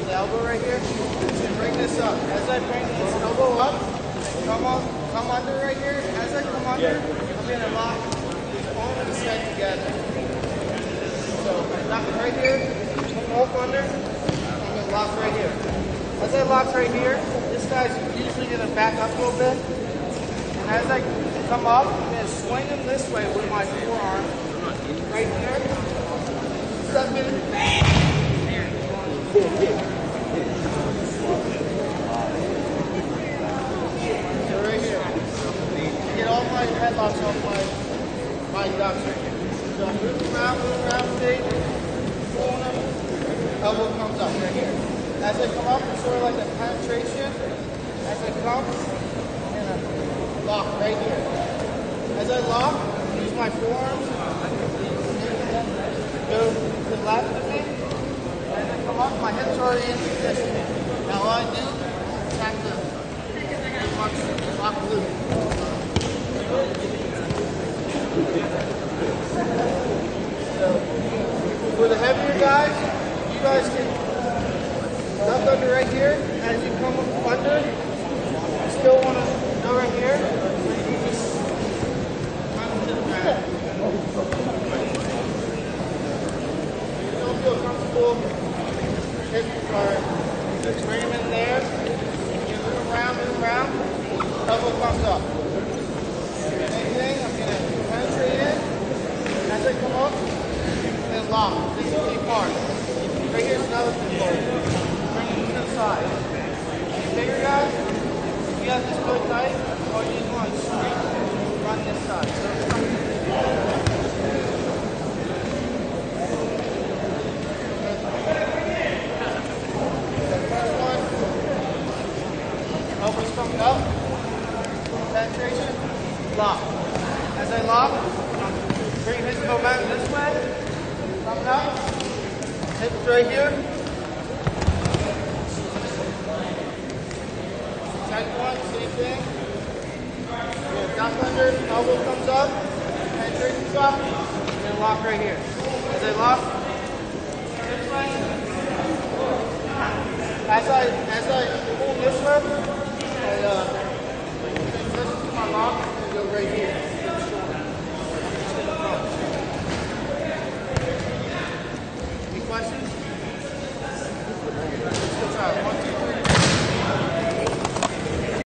the elbow right here. And bring this up. As I bring this elbow up, come under right here. As I come under, I'm going to lock these arms set together. So I lock it right here, come off under, I'm going to lock right here. As I lock right here, this guy's usually going to back up a little bit. And as I come up, I'm going to swing him this way with my forearm right here. Step in. My headlocks off my ducks right here. So I'm moving around, stage, pulling up, elbow comes up right here. As I come up, it's sort of like a penetration. As I come, I'm gonna lock right here. As I lock, use my forearms, go to the left of me, and then come up, my hips are already in position. Now what I do, tap the lock loop. So, for the heavier guys, you guys can duck under right here. As you come under, you still want to go right here. So you just come to the ground. If you don't feel comfortable, just bring them in there. You move around, elbow comes up. Same thing, I'm going to penetrate in. As I come up, and lock. This is the key part. Right here's another key part. Bring it to the side. Bigger guys, if you have this really tight, all you just want to straight run this side. First one, elbows coming up, penetration, lock. As I lock, bring his momentum this way, coming up, hips right here. Second one, same thing. Duck under, elbow comes up, penetration's up, and lock right here. As I lock,